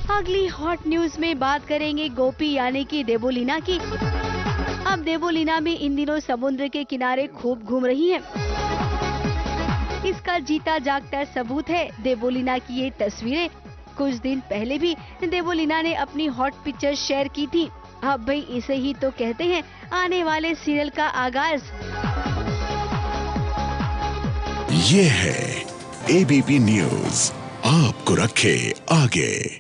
अगली hot news में बात करेंगे गोपी यानी कि देवोलीना की। अब देवोलीना भी इन दिनों समुद्र के किनारे खूब घूम रही है। इसका जीता जागता सबूत है देवोलीना की ये तस्वीरें। कुछ दिन पहले भी देवोलीना ने अपनी हॉट पिक्चर शेयर की थी। अब भाई इसे ही तो कहते हैं आने वाले सीरियल का आगाज। ये है एबीपी न्यूज़, आपको रखे आगे।